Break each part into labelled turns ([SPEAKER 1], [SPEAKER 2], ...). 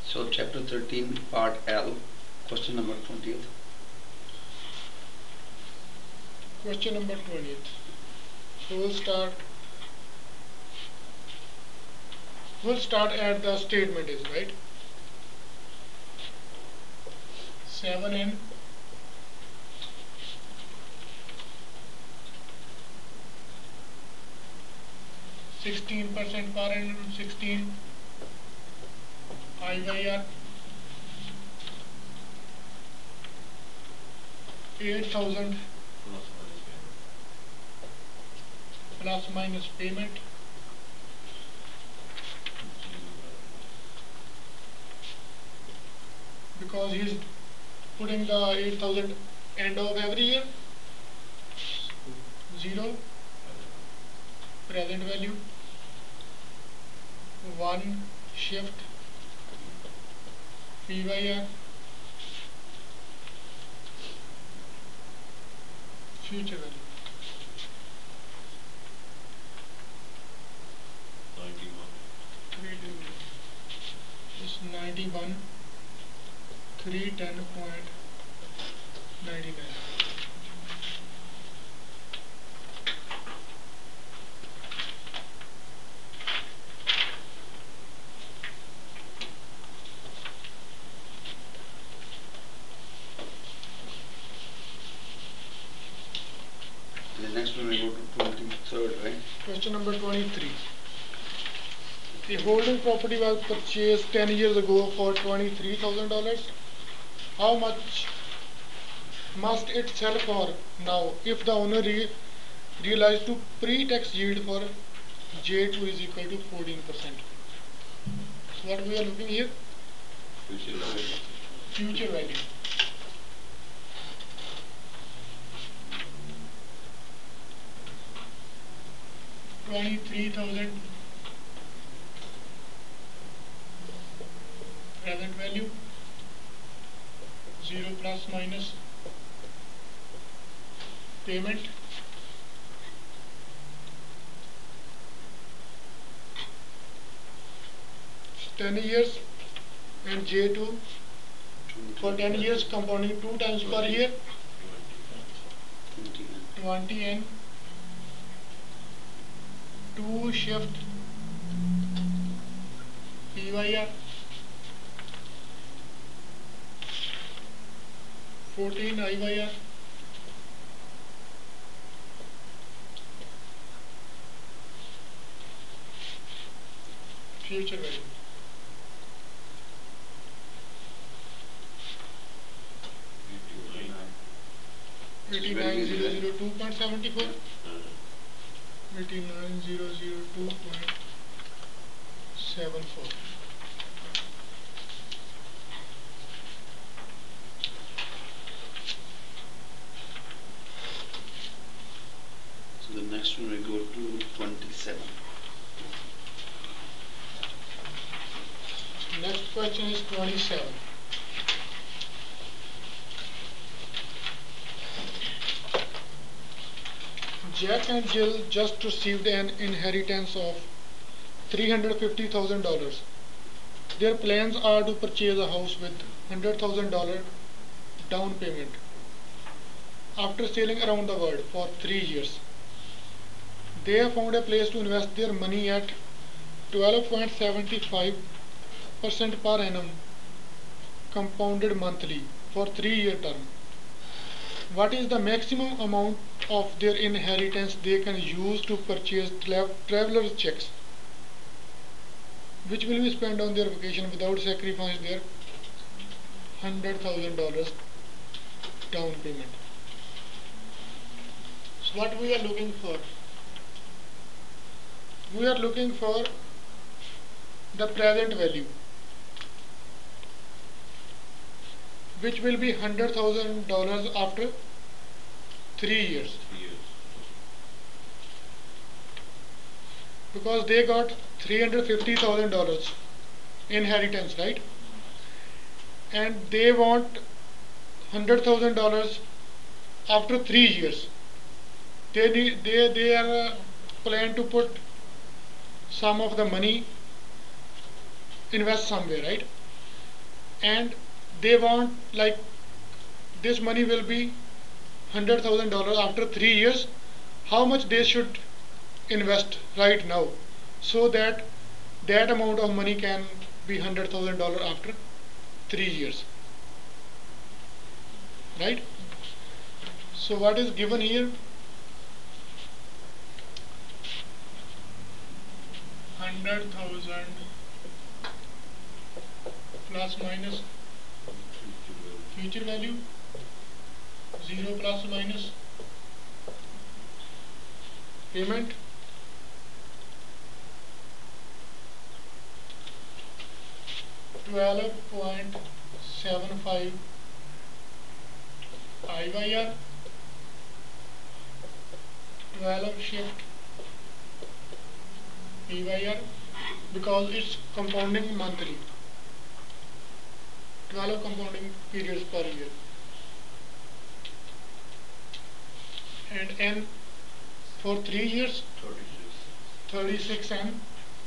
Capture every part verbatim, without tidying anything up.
[SPEAKER 1] So chapter thirteen, part L, question number twentieth.
[SPEAKER 2] Question number twentieth. So we'll start. We'll start at the statement is right. Seven N sixteen percent per annum, sixteen I Y R, eight thousand plus minus payment, because he is putting the eight thousand end of every year, zero present value, one shift P Y R, future value. Is ninety-one three ten point nine nine.
[SPEAKER 1] The next one we go to twenty-third, right?
[SPEAKER 2] Question number twenty-three. The holding property was purchased ten years ago for twenty-three thousand dollars. How much must it sell for now if the owner re realized to pre-tax yield for J two is equal to fourteen percent? So what we are looking here?
[SPEAKER 3] Future value.
[SPEAKER 2] Future value. Twenty-three thousand present value, zero plus minus payment, ten years, and J two for ten years compounding two times per year, twenty N, two shift P Y R, fourteen I Y R, future value. eighty-nine thousand two point seven four, eighty-nine thousand two point seven four.
[SPEAKER 1] So the next one we go to twenty-seven.
[SPEAKER 2] Next question is twenty-seven. Jack and Jill just received an inheritance of three hundred fifty thousand dollars. Their plans are to purchase a house with one hundred thousand dollars down payment after sailing around the world for three years. They have found a place to invest their money at twelve point seven five percent per annum compounded monthly for three year term. What is the maximum amount of their inheritance they can use to purchase tra traveler's checks, which will be spent on their vacation without sacrificing their one hundred thousand dollars down payment? So what we are looking for? We are looking for the present value, which will be one hundred thousand dollars after three years. Because they got three hundred fifty thousand dollars inheritance, right? And they want one hundred thousand dollars after three years. They need, they they are uh, plan to put some of the money invest somewhere, right? and they want like this money will be one hundred thousand dollars after three years, how much they should invest right now so that that amount of money can be one hundred thousand dollars after three years, right? So what is given here? one hundred thousand plus minus future value, zero plus minus payment, twelve point seven five I Y R, twelve shift P Y R, because it's compounding monthly, twelve compounding periods per year, and N for three years, thirty-six N,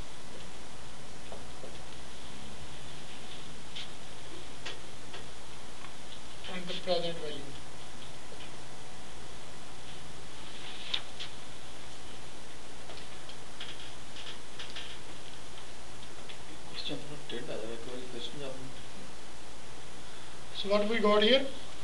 [SPEAKER 2] and the present value.
[SPEAKER 4] Question not did, other question आपने.
[SPEAKER 2] So what we got here?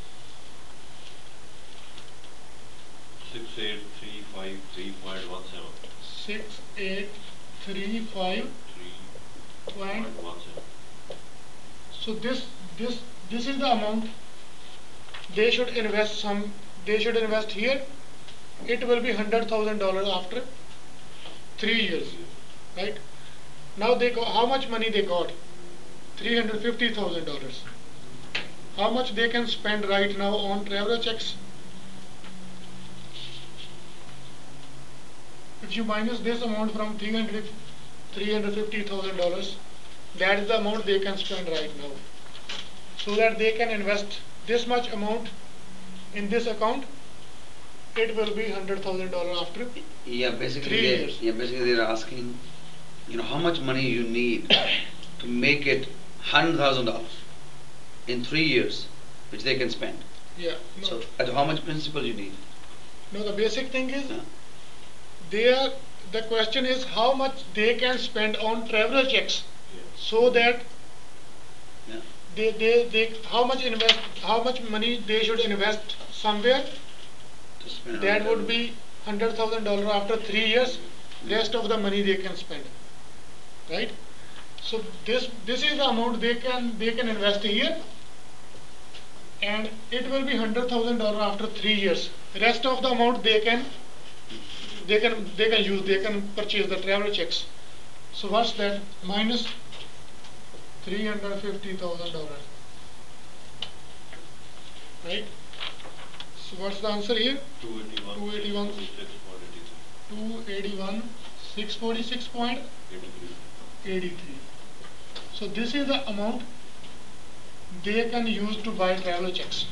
[SPEAKER 3] Six eight three five three point one seven.
[SPEAKER 2] Six eight three five
[SPEAKER 3] Three
[SPEAKER 2] point.
[SPEAKER 3] point one seven.
[SPEAKER 2] So this this this is the amount they should invest. Some they should invest here. It will be hundred thousand dollars after three years, right? Now they go. How much money they got? Three hundred fifty thousand dollars. How much they can spend right now on traveler checks? If you minus this amount from three hundred three hundred fifty thousand dollars, that is the amount they can spend right now, so that they can invest this much amount in this account. It will be hundred thousand dollars after
[SPEAKER 1] Yeah, basically,
[SPEAKER 2] three
[SPEAKER 1] they,
[SPEAKER 2] years.
[SPEAKER 1] yeah, basically they're asking, you know, how much money you need to make it hundred thousand dollars in three years, which they can spend.
[SPEAKER 2] Yeah. No,
[SPEAKER 1] So, at how much principal you need?
[SPEAKER 2] no. The basic thing is,
[SPEAKER 1] Yeah.
[SPEAKER 2] they are. The question is how much they can spend on traveler checks, so that
[SPEAKER 1] Yeah.
[SPEAKER 2] they, they, they how much invest how much money they should invest somewhere.
[SPEAKER 1] To spend
[SPEAKER 2] That
[SPEAKER 1] on
[SPEAKER 2] would be hundred thousand dollars after three years. Rest of the money they can spend, right? So this this is the amount they can they can invest here, and it will be hundred thousand dollars after three years. Rest of the amount they can they can they can use they can purchase the travel checks. So what's that? Minus three hundred fifty thousand dollars, right? So what's the answer here?
[SPEAKER 3] Two eighty one.
[SPEAKER 2] Two eighty one. Two eighty one six forty six point eighty three. So this is the amount they can use to buy travel checks.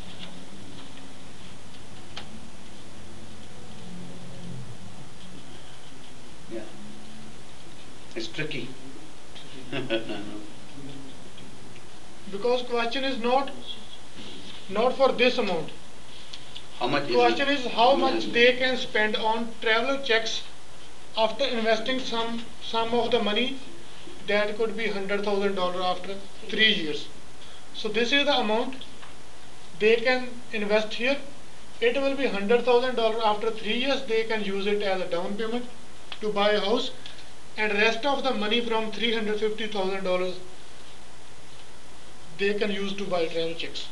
[SPEAKER 1] Yeah. It's tricky.
[SPEAKER 2] Because question is not not for this amount.
[SPEAKER 1] How much is
[SPEAKER 2] Question
[SPEAKER 1] it?
[SPEAKER 2] is how much they can spend on traveler checks after investing some some of the money. That could be hundred thousand dollars after three years. So this is the amount they can invest here. It will be hundred thousand dollars after three years. They can use it as a down payment to buy a house, and rest of the money from three hundred fifty thousand dollars they can use to buy travel checks.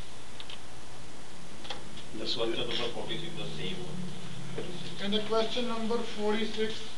[SPEAKER 3] The question number forty six, the same one.
[SPEAKER 2] And the question number forty-six